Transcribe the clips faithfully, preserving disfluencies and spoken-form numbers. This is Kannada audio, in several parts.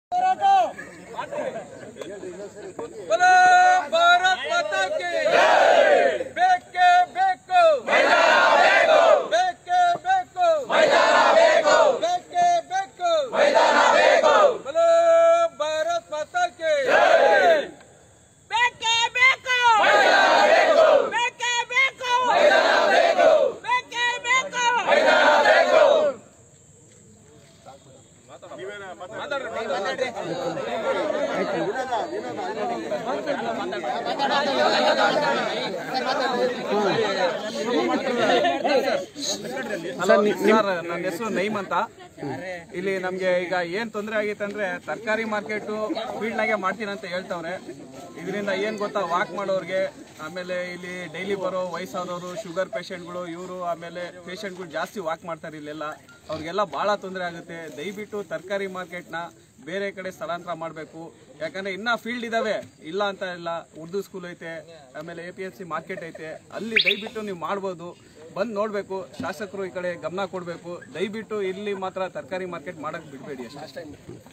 भारत माता की बेके बेको बेके बेको बेके बेको बोलो भारत माता की बेके बेको बेके बेको बेके बेको ಸರ್, ನನ್ನ ಹೆಸರು ನೈಮ್ ಅಂತ. ಇಲ್ಲಿ ನಮ್ಗೆ ಈಗ ಏನ್ ತೊಂದರೆ ಆಗೈತೆ ಅಂದ್ರೆ ತರಕಾರಿ ಮಾರ್ಕೆಟ್ ಫೀಲ್ಡ್ನಾಗೆ ಮಾಡ್ತೀನಿ ಅಂತ ಹೇಳ್ತವ್ರೆ. ಇದರಿಂದ ಏನ್ ಗೊತ್ತಾ, ವಾಕ್ ಮಾಡೋರ್ಗೆ, ಆಮೇಲೆ ಇಲ್ಲಿ ಡೈಲಿ ಬರೋ ವಯಸ್ಸಾದವರು, ಶುಗರ್ ಪೇಷಂಟ್ಗಳು, ಇವರು ಆಮೇಲೆ ಪೇಷಂಟ್ಗಳು ಜಾಸ್ತಿ ವಾಕ್ ಮಾಡ್ತಾರೆ ಇಲ್ಲೆಲ್ಲ. ಅವ್ರಿಗೆಲ್ಲ ಬಹಳ ತೊಂದರೆ ಆಗುತ್ತೆ. ದಯವಿಟ್ಟು ತರಕಾರಿ ಮಾರ್ಕೆಟ್ನ ಬೇರೆ ಕಡೆ ಸ್ಥಳಾಂತರ ಮಾಡಬೇಕು. ಯಾಕಂದ್ರೆ ಇನ್ನ ಫೀಲ್ಡ್ ಇದಾವೆ, ಇಲ್ಲ ಅಂತ ಇಲ್ಲ. ಉರ್ದು ಸ್ಕೂಲ್ ಐತೆ, ಆಮೇಲೆ A P F C market ಐತೆ, ಅಲ್ಲಿ ದಯವಿಟ್ಟು ನೀವು ಮಾಡ್ಬೋದು. ಬಂದು ನೋಡಬೇಕು. ಶಾಸಕರು ಈ ಕಡೆ ಗಮನ ಕೊಡಬೇಕು. ದಯವಿಟ್ಟು ಇಲ್ಲಿ ಮಾತ್ರ ತರಕಾರಿ ಮಾರ್ಕೆಟ್ ಮಾಡಕ್ ಬಿಡಬೇಡಿ ಅಷ್ಟೇ.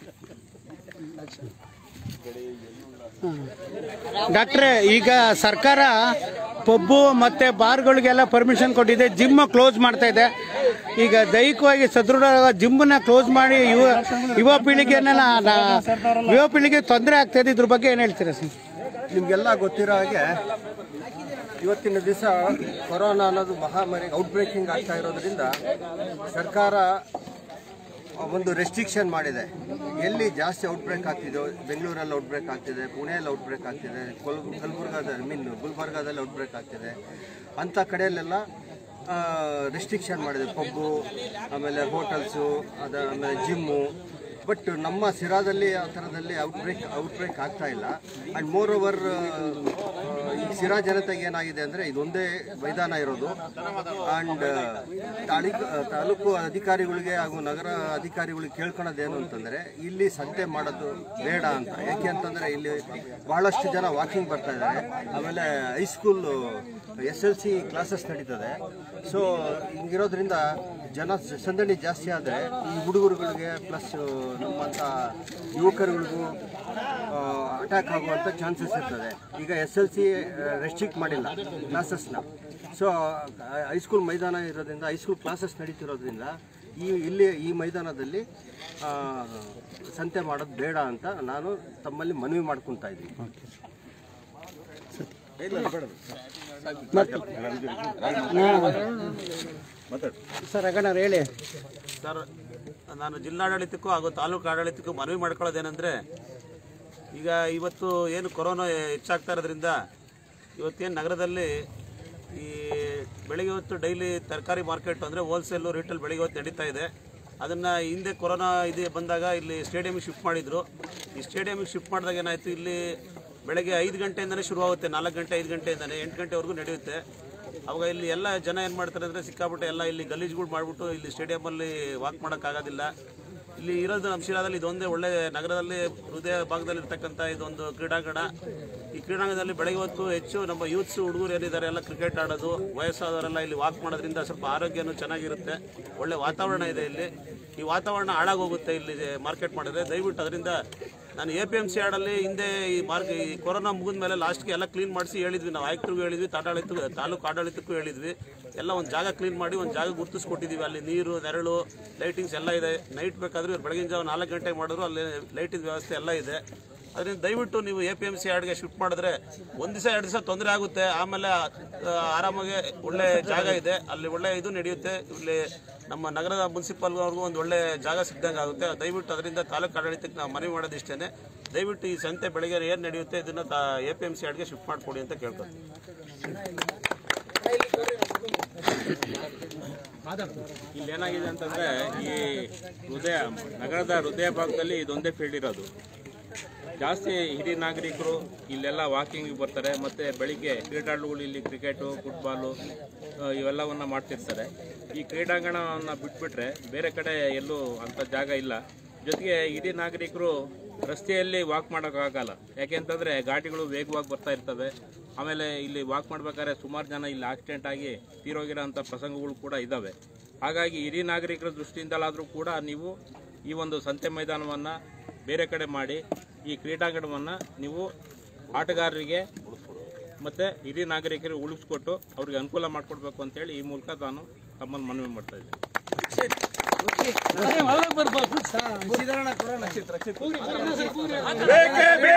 ಡಾಕ್ಟ್ರೆ, ಈಗ ಸರ್ಕಾರ ಪಬ್ಬು ಮತ್ತೆ ಬಾರ್ಗಳಿಗೆಲ್ಲ ಪರ್ಮಿಷನ್ ಕೊಟ್ಟಿದೆ, ಜಿಮ್ ಕ್ಲೋಸ್ ಮಾಡ್ತಾ ಇದೆ. ಈಗ ದೈಹಿಕವಾಗಿ ಸದೃಢ ಜಿಮ್ಮನ್ನ ಕ್ಲೋಸ್ ಮಾಡಿ ಯುವ ಯುವ ಪೀಳಿಗೆನೆಲ್ಲ ಯುವ ಪೀಳಿಗೆ ತೊಂದರೆ ಆಗ್ತಾ ಇದೆ. ಇದ್ರ ಬಗ್ಗೆ ಏನು ಹೇಳ್ತೀರಾ ಸರ್? ನಿಮಗೆಲ್ಲ ಗೊತ್ತಿರೋ ಹಾಗೆ ಇವತ್ತಿನ ದಿವಸ ಕೊರೋನಾ ಅನ್ನೋದು ಮಹಾಮಾರಿ ಔಟ್ಬ್ರೇಕಿಂಗ್ ಆಗ್ತಾ ಇರೋದ್ರಿಂದ ಸರ್ಕಾರ ಒಂದು ರೆಸ್ಟ್ರಿಕ್ಷನ್ ಮಾಡಿದೆ. ಎಲ್ಲಿ ಜಾಸ್ತಿ ಔಟ್ಬ್ರೇಕ್ ಆಗ್ತಿದೆಯೋ, ಬೆಂಗಳೂರಲ್ಲಿ ಔಟ್ಬ್ರೇಕ್ ಆಗ್ತಿದೆ, ಪುಣೆಯಲ್ಲಿ ಔಟ್ಬ್ರೇಕ್ ಆಗ್ತಿದೆ, ಕೊಲ್ ಕಲಬುರ್ಗಾದಲ್ಲಿ ಮೀನ್ ಗುಲ್ಬರ್ಗಾದಲ್ಲಿ ಔಟ್ಬ್ರೇಕ್ ಆಗ್ತಿದೆ, ಅಂಥ ಕಡೆಯಲ್ಲೆಲ್ಲ ರೆಸ್ಟ್ರಿಕ್ಷನ್ ಮಾಡಿದೆ. ಪಬ್ಬು, ಆಮೇಲೆ ಹೋಟೆಲ್ಸು, ಅದ ಆಮೇಲೆ ಜಿಮ್ಮು. ಬಟ್ ನಮ್ಮ ಸಿರಾದಲ್ಲಿ ಆ ಥರದಲ್ಲಿ ಔಟ್ಬ್ರೇಕ್ ಔಟ್ಬ್ರೇಕ್ ಆಗ್ತಾ ಇಲ್ಲ. ಆ್ಯಂಡ್ ಮೋರ್ ಓವರ್ ಈ ಸಿರಾ ಜನತೆಗೆ ಏನಾಗಿದೆ ಅಂದರೆ ಇದೊಂದೇ ಮೈದಾನ ಇರೋದು. ಆ್ಯಂಡ್ ತಾಲೂಕು ತಾಲೂಕು ಅಧಿಕಾರಿಗಳಿಗೆ ಹಾಗೂ ನಗರ ಅಧಿಕಾರಿಗಳಿಗೆ ಕೇಳ್ಕೊಳೋದೇನು ಅಂತಂದರೆ ಇಲ್ಲಿ ಸಂತೆ ಮಾಡೋದು ಬೇಡ ಅಂತ. ಯಾಕೆ ಅಂತಂದರೆ ಇಲ್ಲಿ ಭಾಳಷ್ಟು ಜನ ವಾಕಿಂಗ್ ಬರ್ತಾ ಇದ್ದಾರೆ. ಆಮೇಲೆ high school S L C classes ನಡೀತದೆ. ಸೊ ಹಿಂಗಿರೋದ್ರಿಂದ ಜನ ಸಂದಣಿ ಜಾಸ್ತಿ ಆದರೆ ಈ ಹುಡುಗರುಗಳಿಗೆ ಪ್ಲಸ್ ನಮ್ಮಂಥ ಯುವಕರುಗಳಿಗೂ ಅಟ್ಯಾಕ್ ಆಗುವಂಥ ಚಾನ್ಸಸ್ ಇರ್ತದೆ. ಈಗ ಎಸ್ ಎಲ್ ಸಿ ರೆಸ್ಟ್ರಿಕ್ಟ್ ಮಾಡಿಲ್ಲ ಕ್ಲಾಸಸ್ನ. ಸೊ ಹೈಸ್ಕೂಲ್ ಮೈದಾನ ಇರೋದ್ರಿಂದ, ಹೈಸ್ಕೂಲ್ ಕ್ಲಾಸಸ್ ನಡೀತಿರೋದ್ರಿಂದ ಈ ಇಲ್ಲಿ ಈ ಮೈದಾನದಲ್ಲಿ ಸಂತೆ ಮಾಡೋದು ಬೇಡ ಅಂತ ನಾನು ತಮ್ಮಲ್ಲಿ ಮನವಿ ಮಾಡ್ಕೊತಾ ಇದ್ದೀನಿ. ಸರ್ ಅಗಣ ಹೇಳಿ ಸರ್. ನಾನು ಜಿಲ್ಲಾಡಳಿತಕ್ಕೂ ಹಾಗೂ ತಾಲೂಕು ಆಡಳಿತಕ್ಕೂ ಮನವಿ ಮಾಡ್ಕೊಳ್ಳೋದೇನೆಂದರೆ, ಈಗ ಇವತ್ತು ಏನು ಕೊರೋನಾ ಹೆಚ್ಚಾಗ್ತಾ ಇರೋದ್ರಿಂದ ಇವತ್ತೇನು ನಗರದಲ್ಲಿ ಈ ಬೆಳಗ್ಗೆ ಹೊತ್ತು ಡೈಲಿ ತರಕಾರಿ ಮಾರ್ಕೆಟ್ ಅಂದರೆ ಹೋಲ್ಸೇಲು ರಿಟೇಲ್ ಬೆಳಗ್ಗೆ ಹೊತ್ತು ನಡೀತಾ ಇದೆ. ಅದನ್ನು ಹಿಂದೆ ಕೊರೋನಾ ಇದು ಬಂದಾಗ ಇಲ್ಲಿ ಸ್ಟೇಡಿಯಮಿಗೆ ಶಿಫ್ಟ್ ಮಾಡಿದರು. ಈ ಸ್ಟೇಡಿಯಮಿಗೆ ಶಿಫ್ಟ್ ಮಾಡಿದಾಗ ಏನಾಯಿತು, ಇಲ್ಲಿ ಬೆಳಗ್ಗೆ ಐದು ಗಂಟೆಯಿಂದನೇ ಶುರುವಾಗುತ್ತೆ, ನಾಲ್ಕು ಗಂಟೆ ಐದು ಗಂಟೆಯಿಂದನೇ ಎಂಟು ಗಂಟೆವರೆಗೂ ನಡೆಯುತ್ತೆ. ಅವಾಗ ಇಲ್ಲಿ ಎಲ್ಲ ಜನ ಏನು ಮಾಡ್ತಾರೆ ಅಂದರೆ ಸಿಕ್ಕಾಬಿಟ್ಟು ಎಲ್ಲ ಇಲ್ಲಿ ಗಲೀಜುಗಳು ಮಾಡಿಬಿಟ್ಟು ಇಲ್ಲಿ ಸ್ಟೇಡಿಯಮಲ್ಲಿ ವಾಕ್ ಮಾಡೋಕ್ಕಾಗೋದಿಲ್ಲ. ಇಲ್ಲಿ ಇರೋದು ನಮ್ಮ ಶಿರಾದಲ್ಲಿ ಇದೊಂದೇ ಒಳ್ಳೆ ನಗರದಲ್ಲಿ ಹೃದಯ ಭಾಗದಲ್ಲಿ ಇರ್ತಕ್ಕಂಥ ಇದೊಂದು ಕ್ರೀಡಾಂಗಣ. ಈ ಕ್ರೀಡಾಂಗಣದಲ್ಲಿ ಬೆಳಗ್ಗೆ ಹೊತ್ತು ಹೆಚ್ಚು ನಮ್ಮ ಯೂತ್ಸ್ ಹುಡುಗರು ಏನಿದ್ದಾರೆ ಎಲ್ಲ ಕ್ರಿಕೆಟ್ ಆಡೋದು, ವಯಸ್ಸಾದವರೆಲ್ಲ ಇಲ್ಲಿ ವಾಕ್ ಮಾಡೋದ್ರಿಂದ ಸ್ವಲ್ಪ ಆರೋಗ್ಯನೂ ಚೆನ್ನಾಗಿರುತ್ತೆ. ಒಳ್ಳೆ ವಾತಾವರಣ ಇದೆ ಇಲ್ಲಿ. ಈ ವಾತಾವರಣ ಹಾಳಾಗೋಗುತ್ತೆ ಇಲ್ಲಿ ಮಾರ್ಕೆಟ್ ಮಾಡಿದ್ರೆ. ದಯವಿಟ್ಟು ಅದರಿಂದ ನಾನು ಎ ಪಿ ಎಮ್ ಸಿ ಆಡಲ್ಲಿ ಹಿಂದೆ ಈ ಮಾರ್ಕ್ ಈ ಕೊರೋನಾ ಮುಗಿದ ಮೇಲೆ ಲಾಸ್ಟ್ಗೆ ಎಲ್ಲ ಕ್ಲೀನ್ ಮಾಡಿಸಿ ಹೇಳಿದ್ವಿ. ನಾವು ಆಯುಕ್ತರಿಗೂ ಹೇಳಿದ್ವಿ, ಆಡಳಿತ ತಾಲೂಕು ಆಡಳಿತಕ್ಕೂ ಹೇಳಿದ್ವಿ. ಎಲ್ಲ ಒಂದು ಜಾಗ ಕ್ಲೀನ್ ಮಾಡಿ ಒಂದು ಜಾಗ ಗುರುತಿಸ್ಕೊಟ್ಟಿದ್ದೀವಿ. ಅಲ್ಲಿ ನೀರು, ನೆರಳು, ಲೈಟಿಂಗ್ಸ್ ಎಲ್ಲ ಇದೆ. ನೈಟ್ ಬೇಕಾದ್ರೆ ಇವ್ರು ಬೆಳಗಿನ ಜಾವ ನಾಲ್ಕು ಗಂಟೆಗೆ ಮಾಡಿದ್ರು ಅಲ್ಲಿ ಲೈಟಿಂಗ್ ವ್ಯವಸ್ಥೆ ಎಲ್ಲ ಇದೆ. ಅದರಿಂದ ದಯವಿಟ್ಟು ನೀವು ಎ ಪಿ ಎಮ್ ಸಿ ಆಡ್ಗೆ ಶಿಫ್ಟ್ ಮಾಡಿದ್ರೆ ಒಂದು ದಿವಸ ಎರಡು ದಿವಸ ತೊಂದರೆ ಆಗುತ್ತೆ. ಆಮೇಲೆ ಆರಾಮಾಗಿ ಒಳ್ಳೆ ಜಾಗ ಇದೆ, ಅಲ್ಲಿ ಒಳ್ಳೆ ಇದು ನಡೆಯುತ್ತೆ. ಇಲ್ಲಿ ನಮ್ಮ ನಗರದ ಮುನ್ಸಿಪಲ್ವರೆಗೂ ಒಂದು ಒಳ್ಳೆ ಜಾಗ ಸಿಗ್ದಂಗೆ ಆಗುತ್ತೆ. ದಯವಿಟ್ಟು ಅದರಿಂದ ತಾಲೂಕು ಆಡಳಿತಕ್ಕೆ ನಾವು ಮನವಿ ಮಾಡೋದಿಷ್ಟೇ. ದಯವಿಟ್ಟು ಈ ಸಂತೆ ಬೆಳಗ್ಗೆ ಏನು ನಡೆಯುತ್ತೆ ಇದನ್ನು ಎ ಪಿ ಎಮ್ ಸಿ ಆಡ್ಗೆ ಶಿಫ್ಟ್ ಮಾಡಿಕೊಡಿ ಅಂತ ಕೇಳ್ತಾರೆ. ಇಲ್ಲಿ ಏನಾಗಿದೆ ಅಂತಂದರೆ, ಈ ಹೃದಯ ನಗರದ ಹೃದಯ ಭಾಗದಲ್ಲಿ ಇದೊಂದೇ ಫೀಲ್ಡ್ ಇರೋದು. ಜಾಸ್ತಿ ಹಿರಿಯ ನಾಗರಿಕರು ಇಲ್ಲೆಲ್ಲ ವಾಕಿಂಗ್ ಬರ್ತಾರೆ. ಮತ್ತು ಬೆಳಿಗ್ಗೆ ಕ್ರೀಡಾಳುಗಳು ಇಲ್ಲಿ ಕ್ರಿಕೆಟು, ಫುಟ್ಬಾಲು ಇವೆಲ್ಲವನ್ನು ಮಾಡ್ತಿರ್ತಾರೆ. ಈ ಕ್ರೀಡಾಂಗಣವನ್ನು ಬಿಟ್ಬಿಟ್ರೆ ಬೇರೆ ಕಡೆ ಎಲ್ಲೂ ಅಂಥ ಜಾಗ ಇಲ್ಲ. ಜೊತೆಗೆ ಹಿರಿಯ ನಾಗರಿಕರು ರಸ್ತೆಯಲ್ಲಿ ವಾಕ್ ಮಾಡೋಕ್ಕಾಗಲ್ಲ. ಯಾಕೆಂತಂದರೆ ಗಾಡಿಗಳು ವೇಗವಾಗಿ ಬರ್ತಾ ಇರ್ತವೆ. ಆಮೇಲೆ ಇಲ್ಲಿ ವಾಕ್ ಮಾಡ್ಬೇಕಾದ್ರೆ ಸುಮಾರು ಜನ ಇಲ್ಲಿ ಆಕ್ಸಿಡೆಂಟ್ ಆಗಿ ತೀರೋಗಿರೋಂಥ ಪ್ರಸಂಗಗಳು ಕೂಡ ಇದ್ದಾವೆ. ಹಾಗಾಗಿ ಹಿರಿಯ ನಾಗರಿಕರ ದೃಷ್ಟಿಯಿಂದಲಾದರೂ ಕೂಡ ನೀವು ಈ ಒಂದು ಸಂತೆ ಮೈದಾನವನ್ನು ಬೇರೆ ಕಡೆ ಮಾಡಿ ಈ ಕ್ರೀಡಾಂಗಣವನ್ನು ನೀವು ಆಟಗಾರರಿಗೆ ಮತ್ತು ಹಿರಿಯ ನಾಗರಿಕರಿಗೆ ಉಳಿಸ್ಕೊಟ್ಟು ಅವ್ರಿಗೆ ಅನುಕೂಲ ಮಾಡಿಕೊಡ್ಬೇಕು ಅಂತೇಳಿ ಈ ಮೂಲಕ ನಾನು ತಮ್ಮನ್ನು ಮನವಿ ಮಾಡ್ತಾ ಇದ್ದೀನಿ. ಬೇಕೇ ಬೇಕು.